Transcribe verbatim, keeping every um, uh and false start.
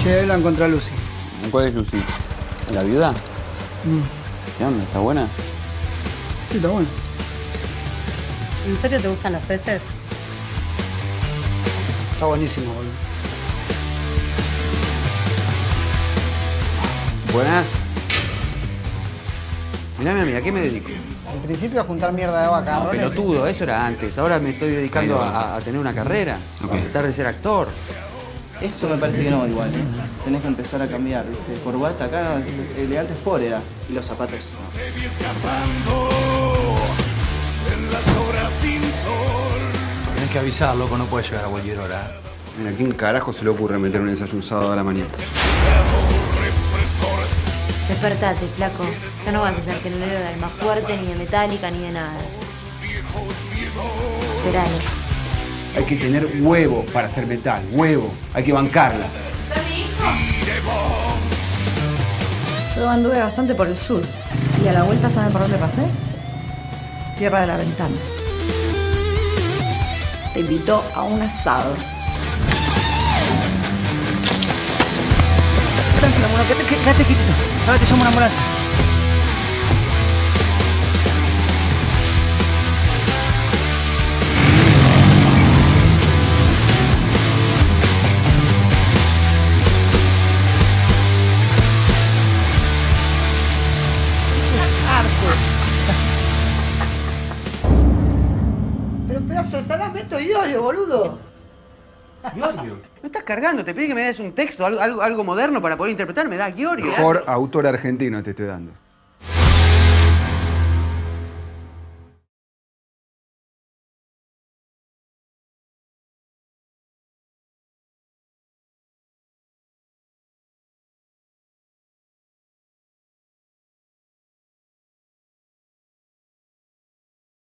Che, la encontré a Lucy. ¿Cuál es Lucy? ¿La viuda? Mm. ¿Qué onda? ¿Está buena? Sí, está bueno. ¿En serio te gustan los peces? Está buenísimo, boludo. Buenas. Mirá, mi amiga, ¿a qué me dedico? Al principio a juntar mierda de vaca. No, pelotudo, eso era antes. Ahora me estoy dedicando a, a tener una carrera. Okay. A tratar de ser actor. Eso me parece que no, igual, ¿eh? Tenés que empezar a cambiar, ¿viste? Corbata acá, no, elegante sport era. Y los zapatos, no. Tenés que avisar, loco, no puedes llegar a cualquier hora. Mira, ¿a quién carajo se le ocurre meter un ensayo un sábado a la mañana? Despertate, flaco. Ya no vas a ser telonero de Alma Fuerte, ni de Metallica, ni de nada. Esperalo. Hay que tener huevo para hacer metal, huevo. Hay que bancarla. Yo anduve bastante por el sur. Y a la vuelta, ¿saben por dónde pasé? Sierra de la Ventana. Te invitó a un asado. Tranquilo, mono, quédate, quédate quietito. Ahora te llamo una ambulancia. Pero pedazo de salame, esto es Iorio, boludo. ¿Giorio? Me estás cargando, te pedí que me des un texto, algo, algo, algo moderno para poder interpretar, me da Giorio. Mejor autor argentino te estoy dando.